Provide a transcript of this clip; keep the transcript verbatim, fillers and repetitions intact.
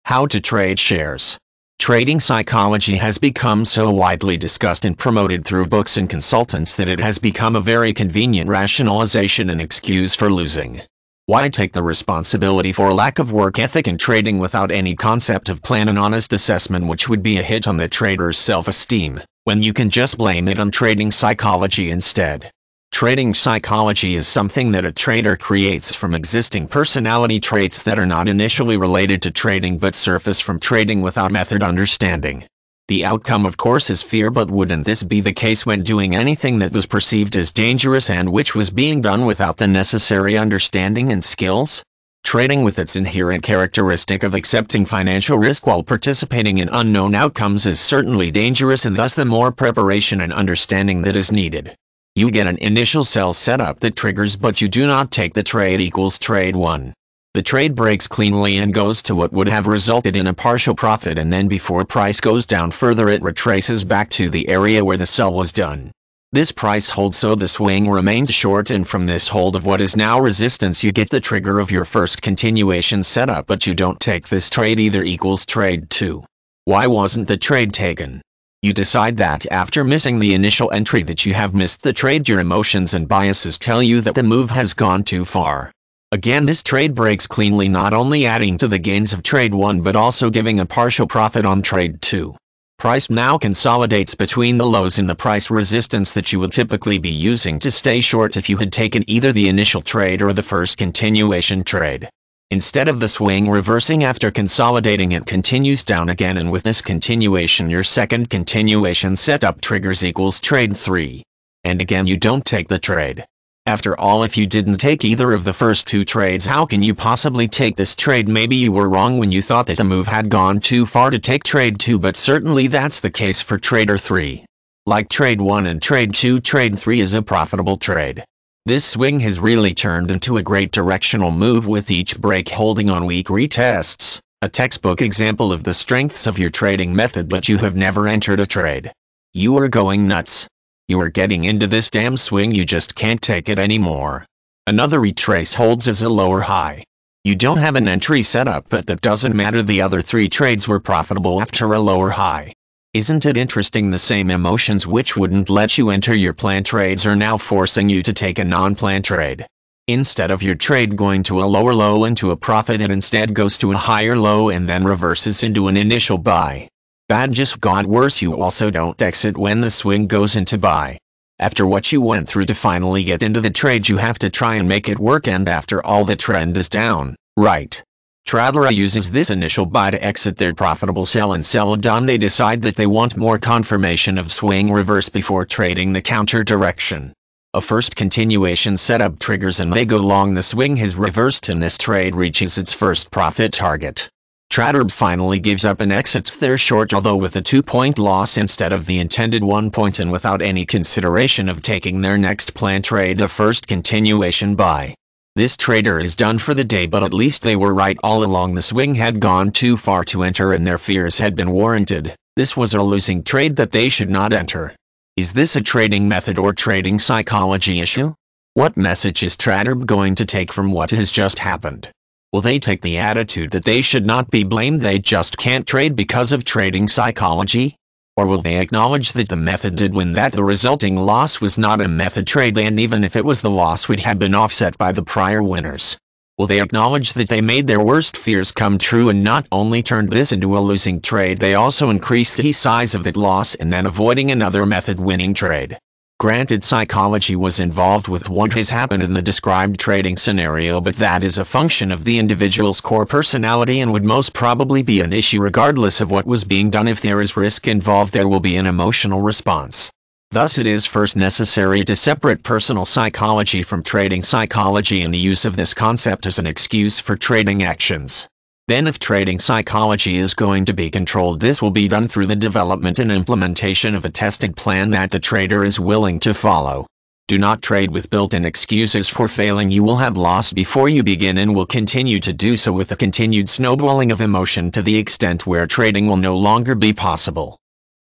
How to trade shares. Trading psychology has become so widely discussed and promoted through books and consultants that it has become a very convenient rationalization and excuse for losing. Why take the responsibility for lack of work ethic in trading without any concept of plan and honest assessment, which would be a hit on the trader's self-esteem, when you can just blame it on trading psychology instead? Trading psychology is something that a trader creates from existing personality traits that are not initially related to trading but surface from trading without method understanding. The outcome, of course, is fear, but wouldn't this be the case when doing anything that was perceived as dangerous and which was being done without the necessary understanding and skills? Trading, with its inherent characteristic of accepting financial risk while participating in unknown outcomes, is certainly dangerous, and thus the more preparation and understanding that is needed. You get an initial sell setup that triggers, but you do not take the trade equals trade one. The trade breaks cleanly and goes to what would have resulted in a partial profit, and then before price goes down further it retraces back to the area where the sell was done. This price hold, so the swing remains short, and from this hold of what is now resistance you get the trigger of your first continuation setup, but you don't take this trade either equals trade two. Why wasn't the trade taken? You decide that after missing the initial entry that you have missed the trade. Your emotions and biases tell you that the move has gone too far. Again, this trade breaks cleanly, not only adding to the gains of trade one but also giving a partial profit on trade two. Price now consolidates between the lows in the price resistance that you would typically be using to stay short if you had taken either the initial trade or the first continuation trade. Instead of the swing reversing after consolidating, it continues down again, and with this continuation your second continuation setup triggers equals trade three. And again you don't take the trade. After all, if you didn't take either of the first two trades, how can you possibly take this trade? Maybe you were wrong when you thought that the move had gone too far to take trade two, but certainly that's the case for trader three. Like trade one and trade two, trade three is a profitable trade. This swing has really turned into a great directional move, with each break holding on weak retests, a textbook example of the strengths of your trading method, but you have never entered a trade. You are going nuts. You are getting into this damn swing, you just can't take it anymore. Another retrace holds as a lower high. You don't have an entry set up, but that doesn't matter, the other three trades were profitable after a lower high. Isn't it interesting? The same emotions which wouldn't let you enter your planned trades are now forcing you to take a non-planned trade. Instead of your trade going to a lower low into a profit, it instead goes to a higher low and then reverses into an initial buy. Bad just got worse. You also don't exit when the swing goes into buy. After what you went through to finally get into the trade, you have to try and make it work, and after all the trend is down, right? Trader uses this initial buy to exit their profitable sell, and sell done they decide that they want more confirmation of swing reverse before trading the counter direction. A first continuation setup triggers and they go long. The swing has reversed and this trade reaches its first profit target. Trader finally gives up and exits their short, although with a two-point loss instead of the intended one point, and without any consideration of taking their next planned trade, the first continuation buy. This trader is done for the day, but at least they were right all along. The swing had gone too far to enter and their fears had been warranted. This was a losing trade that they should not enter. Is this a trading method or trading psychology issue? What message is trader going to take from what has just happened? Will they take the attitude that they should not be blamed, they just can't trade because of trading psychology? Or will they acknowledge that the method did win, that the resulting loss was not a method trade, and even if it was, the loss would have been offset by the prior winners? Will they acknowledge that they made their worst fears come true and not only turned this into a losing trade, they also increased the size of that loss and then avoiding another method winning trade? Granted, psychology was involved with what has happened in the described trading scenario, but that is a function of the individual's core personality and would most probably be an issue regardless of what was being done. If there is risk involved, there will be an emotional response. Thus, it is first necessary to separate personal psychology from trading psychology and the use of this concept as an excuse for trading actions. Then, if trading psychology is going to be controlled, this will be done through the development and implementation of a tested plan that the trader is willing to follow. Do not trade with built-in excuses for failing. You will have lost before you begin and will continue to do so, with a continued snowballing of emotion to the extent where trading will no longer be possible.